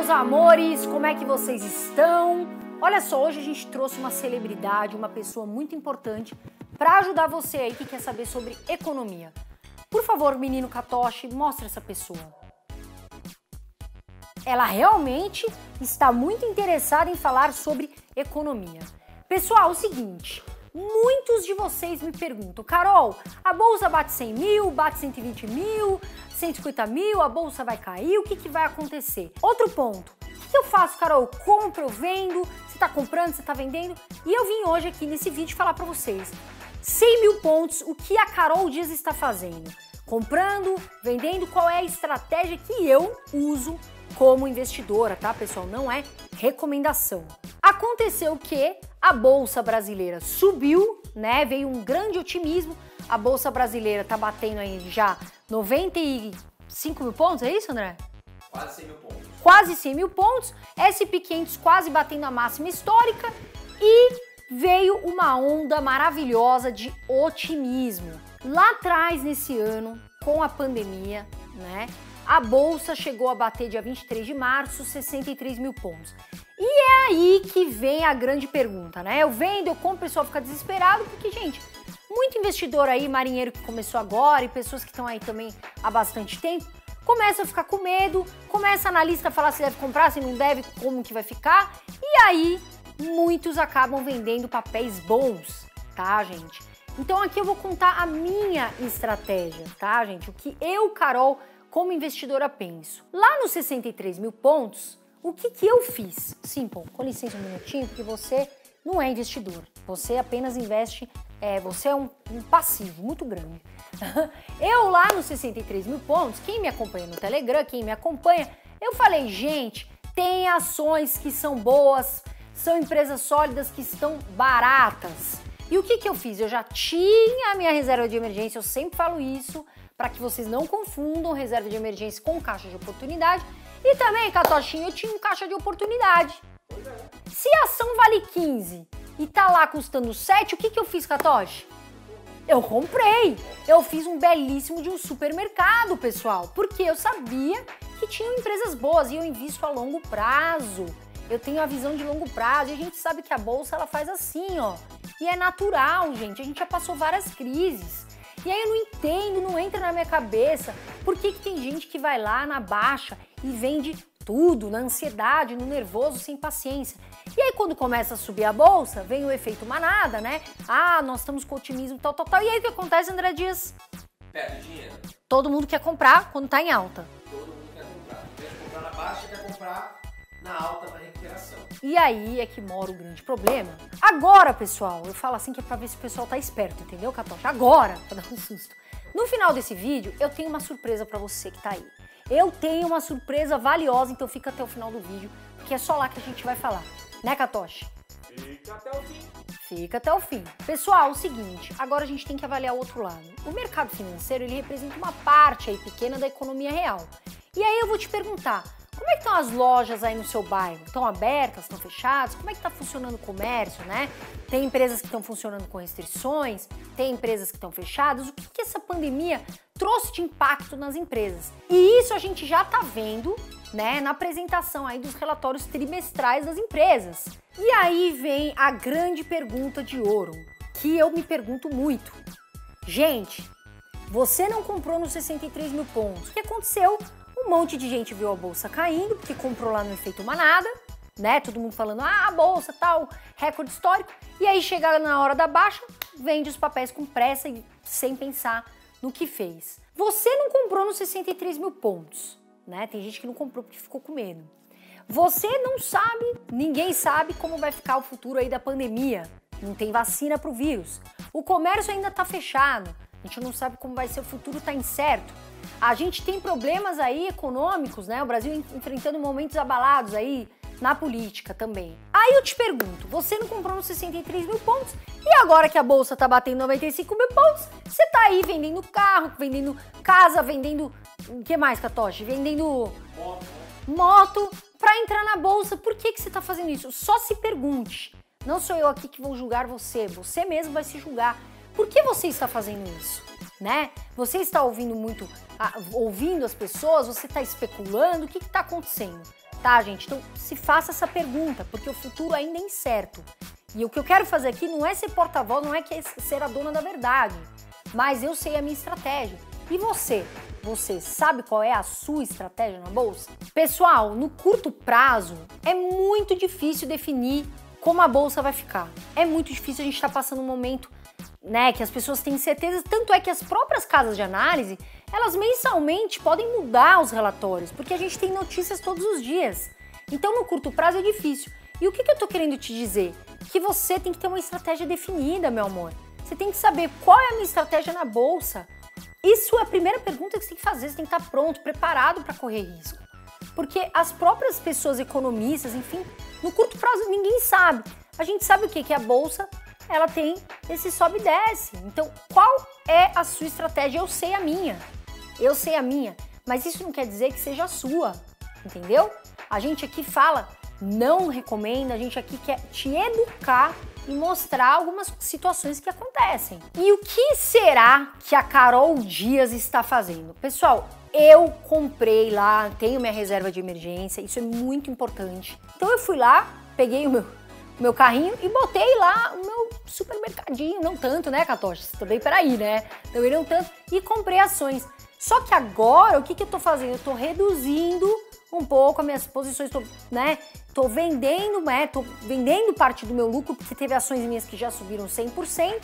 meus amores, como é que vocês estão? Olha só, hoje a gente trouxe uma celebridade, uma pessoa muito importante para ajudar você aí que quer saber sobre economia. Por favor, menino Katoshi, mostra essa pessoa. Ela realmente está muito interessada em falar sobre economia. Pessoal, é o seguinte, muitos de vocês me perguntam, Carol, a bolsa bate 100 mil, bate 120 mil, 150 mil, a bolsa vai cair, o que vai acontecer? Outro ponto, o que eu faço, Carol? Eu compro, eu vendo, você está comprando, você está vendendo? E eu vim hoje aqui nesse vídeo falar para vocês, 100 mil pontos, o que a Carol Dias está fazendo? Comprando, vendendo, qual é a estratégia que eu uso como investidora, tá, pessoal? Não é recomendação. Aconteceu que a Bolsa Brasileira subiu, né? Veio um grande otimismo. A Bolsa Brasileira tá batendo aí já 95 mil pontos, é isso, André? Quase 100 mil pontos. Quase 100 mil pontos. S&P 500 quase batendo a máxima histórica e veio uma onda maravilhosa de otimismo. Lá atrás, nesse ano, com a pandemia, né? A Bolsa chegou a bater dia 23 de março, 63 mil pontos. E é aí que vem a grande pergunta, né? Eu vendo, eu compro, o pessoal fica desesperado, porque, gente, muito investidor aí, marinheiro que começou agora e pessoas que estão aí também há bastante tempo, começa a ficar com medo, começa a analista a falar se deve comprar, se não deve, como que vai ficar, e aí muitos acabam vendendo papéis bons, tá, gente? Então aqui eu vou contar a minha estratégia, tá, gente? O que eu, Carol, como investidora penso. Lá nos 63 mil pontos, o que eu fiz? Simple, com licença um minutinho, porque você não é investidor. Você apenas investe, você é um passivo muito grande. Eu lá nos 63 mil pontos, quem me acompanha no Telegram, quem me acompanha, eu falei, gente, tem ações que são boas, são empresas sólidas que estão baratas. E o que eu fiz? Eu já tinha a minha reserva de emergência, eu sempre falo isso, para que vocês não confundam reserva de emergência com caixa de oportunidade. E também, Katoshinho, eu tinha um caixa de oportunidade. Se a ação vale 15 e tá lá custando 7, o que eu fiz, Katoshi? Eu comprei. Eu fiz um belíssimo de um supermercado, pessoal, porque eu sabia que tinham empresas boas e eu invisto a longo prazo. Eu tenho a visão de longo prazo e a gente sabe que a bolsa ela faz assim, ó. E é natural, gente. A gente já passou várias crises. E aí eu não entendo, não entra na minha cabeça por que tem gente que vai lá na baixa e vende tudo, na ansiedade, no nervoso, sem paciência. E aí quando começa a subir a bolsa, vem o efeito manada, né? Ah, nós estamos com otimismo, tal. E aí o que acontece, André Dias? Perde dinheiro. Todo mundo quer comprar quando tá em alta. Todo mundo quer comprar. Em vez de comprar na baixa, quer comprar na alta, na recuperação. E aí é que mora o grande problema. Agora, pessoal, eu falo assim que é pra ver se o pessoal tá esperto, entendeu, Katoshi? Agora, pra dar um susto. No final desse vídeo, eu tenho uma surpresa pra você que tá aí. Eu tenho uma surpresa valiosa, então fica até o final do vídeo, porque é só lá que a gente vai falar. Né, Katoshi? Fica até o fim. Fica até o fim. Pessoal, o seguinte, agora a gente tem que avaliar o outro lado. O mercado financeiro, ele representa uma parte aí pequena da economia real. E aí eu vou te perguntar, como é que estão as lojas aí no seu bairro? Estão abertas? Estão fechadas? Como é que está funcionando o comércio, né? Tem empresas que estão funcionando com restrições, tem empresas que estão fechadas. O que essa pandemia trouxe de impacto nas empresas? E isso a gente já está vendo, né, na apresentação aí dos relatórios trimestrais das empresas. E aí vem a grande pergunta de ouro, que eu me pergunto muito. Gente, você não comprou nos 63 mil pontos. O que aconteceu? Um monte de gente viu a bolsa caindo, porque comprou lá no efeito manada, né? Todo mundo falando, ah, a bolsa, tal, recorde histórico. E aí chega na hora da baixa, vende os papéis com pressa e sem pensar no que fez. Você não comprou nos 63 mil pontos, né? Tem gente que não comprou porque ficou com medo. Você não sabe, ninguém sabe como vai ficar o futuro aí da pandemia. Não tem vacina para o vírus. O comércio ainda está fechado. A gente não sabe como vai ser o futuro, está incerto. A gente tem problemas aí econômicos, né? O Brasil enfrentando momentos abalados aí na política também. Aí eu te pergunto, você não comprou nos 63 mil pontos e agora que a bolsa tá batendo 95 mil pontos, você tá aí vendendo carro, vendendo casa, vendendo... O que mais, Katoshi? Vendendo moto pra entrar na bolsa. Por que você tá fazendo isso? Só se pergunte. Não sou eu aqui que vou julgar você. Você mesmo vai se julgar. Por que você está fazendo isso? Né? Você está ouvindo muito, ouvindo as pessoas, você está especulando, o que está acontecendo? tá, gente? Então, se faça essa pergunta, porque o futuro ainda é incerto. E o que eu quero fazer aqui não é ser porta-voz, não é ser a dona da verdade, mas eu sei a minha estratégia. E você? Você sabe qual é a sua estratégia na bolsa? Pessoal, no curto prazo, é muito difícil definir como a bolsa vai ficar. É muito difícil, a gente está passando um momento, né, que as pessoas têm certeza, tanto é que as próprias casas de análise, elas mensalmente podem mudar os relatórios, porque a gente tem notícias todos os dias. Então, no curto prazo é difícil. E o que eu tô querendo te dizer? Que você tem que ter uma estratégia definida, meu amor. Você tem que saber qual é a minha estratégia na bolsa. Isso é a primeira pergunta que você tem que fazer, você tem que estar pronto, preparado para correr risco. Porque as próprias pessoas economistas, enfim, no curto prazo ninguém sabe. A gente sabe o quê? Que a bolsa, ela tem esse sobe e desce. Então, qual é a sua estratégia? Eu sei a minha. Eu sei a minha. Mas isso não quer dizer que seja a sua, entendeu? A gente aqui fala, não recomenda, a gente aqui quer te educar e mostrar algumas situações que acontecem. E o que será que a Carol Dias está fazendo? Pessoal, eu comprei lá, tenho minha reserva de emergência, isso é muito importante. Então eu fui lá, peguei o meu carrinho e botei lá o meu supermercadinho, não tanto, né, Catoche? Também peraí, né? Também não tanto, e comprei ações. Só que agora, o que eu tô fazendo? Eu tô reduzindo um pouco as minhas posições, tô vendendo parte do meu lucro, porque teve ações minhas que já subiram 100%,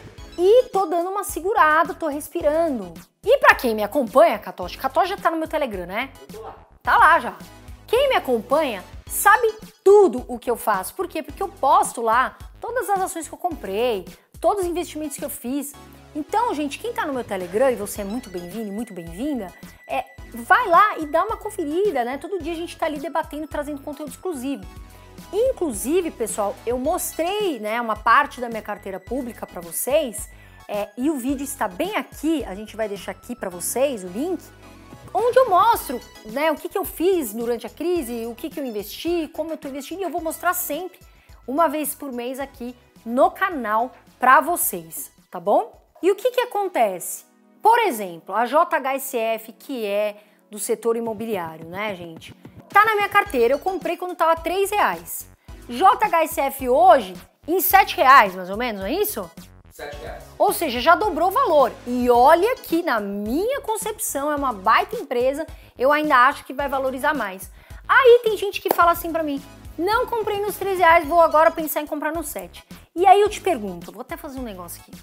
e tô dando uma segurada, tô respirando. E pra quem me acompanha, Catoche já tá no meu Telegram, né? Eu tô lá. Tá lá já. Quem me acompanha sabe tudo o que eu faço. Por quê? Porque eu posto lá todas as ações que eu comprei, todos os investimentos que eu fiz. Então, gente, quem tá no meu Telegram, e você é muito bem-vindo e muito bem-vinda, vai lá e dá uma conferida, né? Todo dia a gente tá ali debatendo, trazendo conteúdo exclusivo. Inclusive, pessoal, eu mostrei, né, uma parte da minha carteira pública para vocês, e o vídeo está bem aqui, a gente vai deixar aqui para vocês o link, onde eu mostro, né, o que eu fiz durante a crise, o que eu investi, como eu tô investindo, e eu vou mostrar sempre, uma vez por mês aqui no canal para vocês, tá bom? E o que acontece? Por exemplo, a JHSF, que é do setor imobiliário, né, gente? Tá na minha carteira, eu comprei quando tava R$3. JHSF hoje, em R$7, mais ou menos, não é isso? R$7. Ou seja, já dobrou o valor. E olha que, na minha concepção, é uma baita empresa, eu ainda acho que vai valorizar mais. Aí tem gente que fala assim pra mim, não comprei nos R$3, vou agora pensar em comprar no 7. E aí eu te pergunto, vou até fazer um negócio aqui.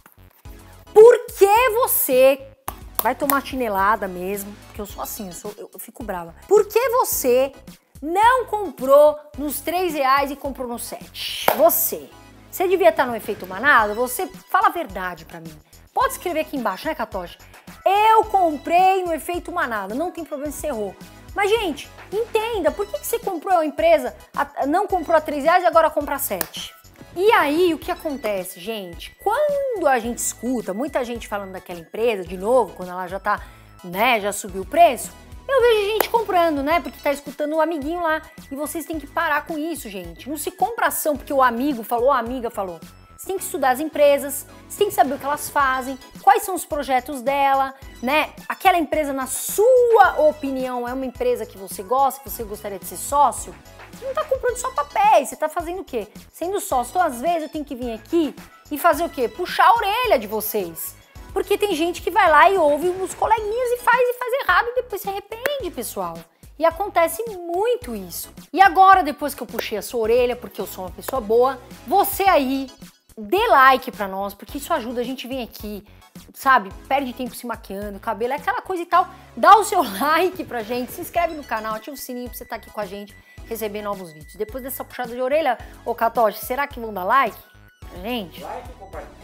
Por que você vai tomar chinelada mesmo? Porque eu sou assim, eu fico brava. Por que você não comprou nos R$3 e comprou no 7? Você devia estar no efeito manada? Você fala a verdade pra mim. Pode escrever aqui embaixo, né, Catoche? Eu comprei no efeito manada, não tem problema se você errou. Mas, gente, entenda, por que você comprou a empresa, não comprou a R$3 e agora compra a 7? E aí, o que acontece, gente? Quando a gente escuta muita gente falando daquela empresa, de novo, quando ela já tá, né, já subiu o preço, eu vejo gente comprando, né, porque tá escutando o amiguinho lá. E vocês têm que parar com isso, gente. Não se compra ação porque o amigo falou, a amiga falou. Você tem que estudar as empresas, você tem que saber o que elas fazem, quais são os projetos dela, né? Aquela empresa, na sua opinião, é uma empresa que você gosta, que você gostaria de ser sócio? Você não tá comprando só papéis, você tá fazendo o quê? Sendo sócio. Então, às vezes, eu tenho que vir aqui e fazer o quê? Puxar a orelha de vocês. Porque tem gente que vai lá e ouve os coleguinhas e faz errado e depois se arrepende, pessoal. E acontece muito isso. E agora, depois que eu puxei a sua orelha, porque eu sou uma pessoa boa, você aí, dê like pra nós, porque isso ajuda a gente vir aqui, sabe? Perde tempo se maquiando, cabelo, é aquela coisa e tal. Dá o seu like pra gente, se inscreve no canal, ativa o sininho pra você estar aqui com a gente, receber novos vídeos. Depois dessa puxada de orelha, ô Catoche, será que vão dar like pra gente? Like, compartilha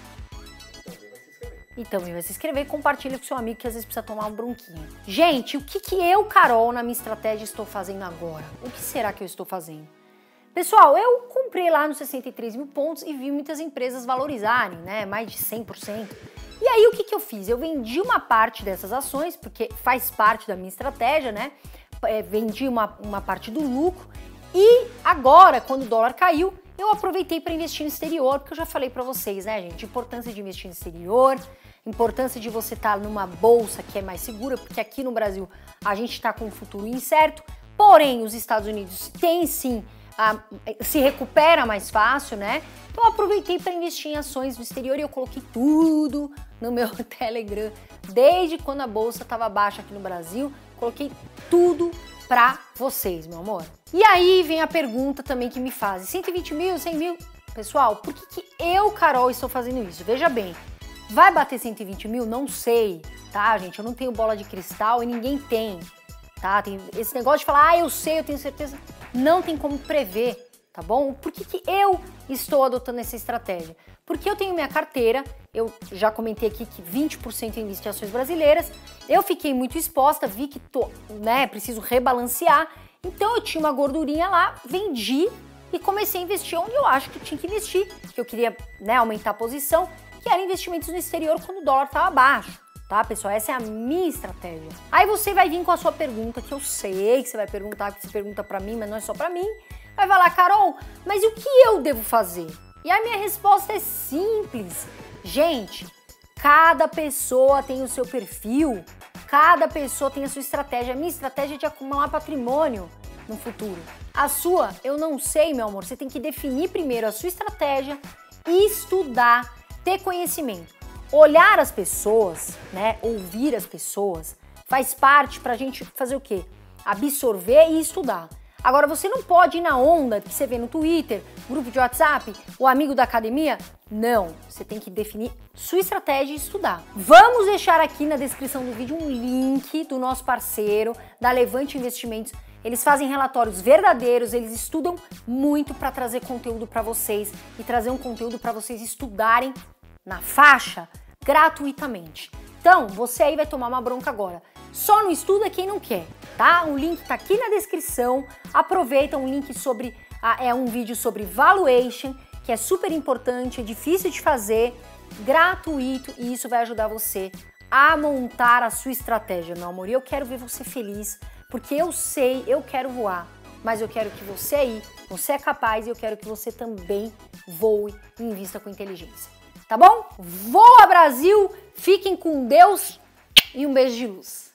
e também vai se inscrever e compartilha com seu amigo que às vezes precisa tomar um bronquinho. Gente, o que eu, Carol, na minha estratégia estou fazendo agora? O que será que eu estou fazendo? Pessoal, eu comprei lá nos 63 mil pontos e vi muitas empresas valorizarem, né? Mais de 100%. E aí, o que eu fiz? Eu vendi uma parte dessas ações, porque faz parte da minha estratégia, né? Vendi uma parte do lucro e agora, quando o dólar caiu, eu aproveitei para investir no exterior, porque eu já falei para vocês, né, gente? Importância de investir no exterior, importância de você estar numa bolsa que é mais segura, porque aqui no Brasil a gente está com um futuro incerto, Porém, os Estados Unidos têm sim, se recupera mais fácil, né? Então eu aproveitei para investir em ações no exterior e eu coloquei tudo no meu Telegram. Desde quando a bolsa estava baixa aqui no Brasil, coloquei tudo para vocês, meu amor. E aí vem a pergunta também que me fazem, 120 mil, 100 mil? Pessoal, por que eu, Carol, estou fazendo isso? Veja bem, vai bater 120 mil? Não sei, tá, gente? Eu não tenho bola de cristal e ninguém tem, tá? Tem esse negócio de falar, eu sei, eu tenho certeza. Não tem como prever, tá bom? Por que eu estou adotando essa estratégia? Porque eu tenho minha carteira, eu já comentei aqui que 20% eu invisto em ações brasileiras, eu fiquei muito exposta, vi que preciso rebalancear, então eu tinha uma gordurinha lá, vendi e comecei a investir onde eu acho que tinha que investir, que eu queria, né, aumentar a posição, que era investimentos no exterior quando o dólar estava baixo. Tá, pessoal? Essa é a minha estratégia. Aí você vai vir com a sua pergunta, que eu sei que você vai perguntar, que você pergunta pra mim, mas não é só pra mim. Vai falar, Carol, mas e o que eu devo fazer? E a minha resposta é simples. Gente, cada pessoa tem o seu perfil, cada pessoa tem a sua estratégia. A minha estratégia é de acumular patrimônio no futuro. A sua, eu não sei, meu amor. Você tem que definir primeiro a sua estratégia, estudar, ter conhecimento. Olhar as pessoas, né, ouvir as pessoas, faz parte pra gente fazer o quê? Absorver e estudar. Agora, você não pode ir na onda que você vê no Twitter, grupo de WhatsApp, o amigo da academia. Não, você tem que definir sua estratégia e estudar. Vamos deixar aqui na descrição do vídeo um link do nosso parceiro, da Levante Investimentos. Eles fazem relatórios verdadeiros, eles estudam muito para trazer conteúdo para vocês e trazer um conteúdo para vocês estudarem na faixa gratuitamente. Então, você aí vai tomar uma bronca agora. Só não estuda quem não quer, tá? O link tá aqui na descrição. Aproveita um link sobre um vídeo sobre valuation, que é super importante, é difícil de fazer, gratuito, e isso vai ajudar você a montar a sua estratégia, meu amor. E eu quero ver você feliz, porque eu sei, eu quero voar, mas eu quero que você aí, você é capaz e eu quero que você também voe e invista com inteligência. Tá bom? Voa, Brasil! Fiquem com Deus e um beijo de luz.